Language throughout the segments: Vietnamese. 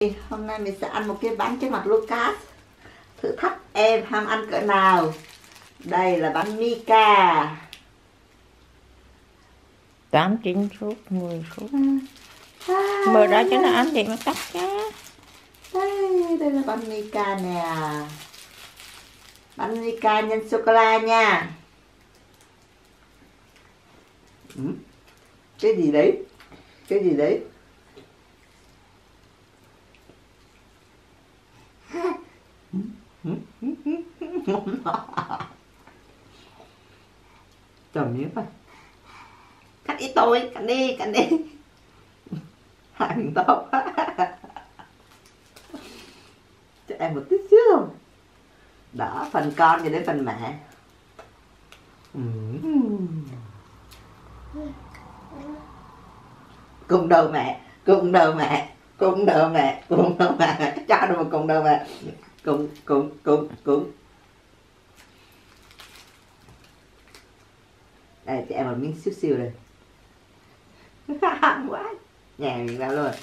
Hôm nay mình sẽ ăn một cái bánh trước mặt Lucas. Thử thách em ham ăn cỡ nào. Đây là bánh Mika. 8, 9 phút, 10 phút. Mở ra cho nó ăn để mà cắt ra. Đây là bánh Mika nè. Bánh Mika nhân sô-cô-la nha. Cái gì đấy? Cái gì đấy? Cầm miếng thôi. Cắt ít tôi, cắt đi, cắt đi. Hai miếng to quá. Cho em một tí xíu. Đó, phần con cho đến phần mẹ. Cùng đầu mẹ, cùng đầu mẹ, cùng đầu mẹ, cùng đầu mẹ. Cho nó một cùng đầu mẹ. Cùng. Đây, cho em một miếng xíu xíu đây. Quá. Nhè miếng ra luôn.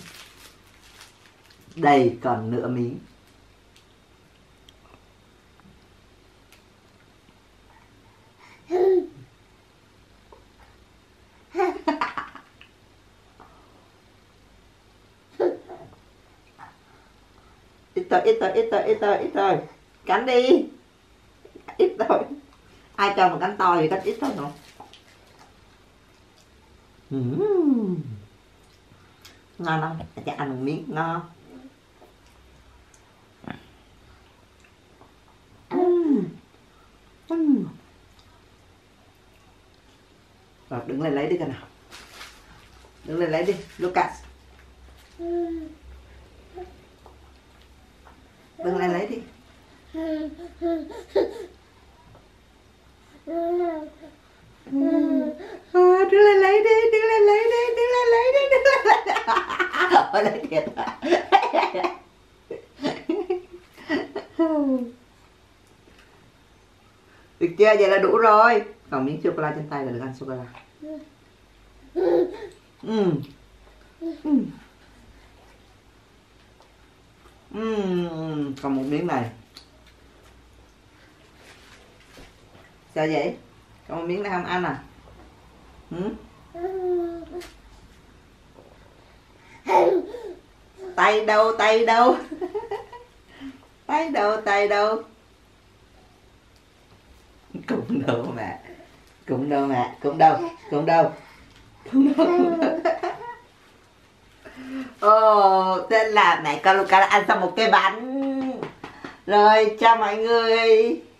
Đây còn nửa miếng. Ít thôi. Cắn đi. Ít thôi. Ai cho một cánh to thì cánh ít thôi không? Ngon không? Cho ăn một miếng ngon. Rồi đứng lên lấy đi coi nào. Đứng lên lấy đi, Lucas. Đứng lên lấy đi. Đứng lên lấy đi, đứng lên lấy đi, đứng lên lấy đi, đứng lên lấy đi. Ôi lấy thiệt. Được chưa? Vậy là đủ rồi. Còn miếng sô-cô-la trên tay là được ăn sô-cô-la. Còn một miếng này. Sao vậy? Còn một miếng này không ăn à? Tay đâu? Tay đâu? Tay đâu? Cũng đâu mẹ. Cũng đâu mẹ. Cũng đâu. Ồ, thế là mẹ con Lucas đã ăn xong một cái bánh. Rồi, chào mọi người.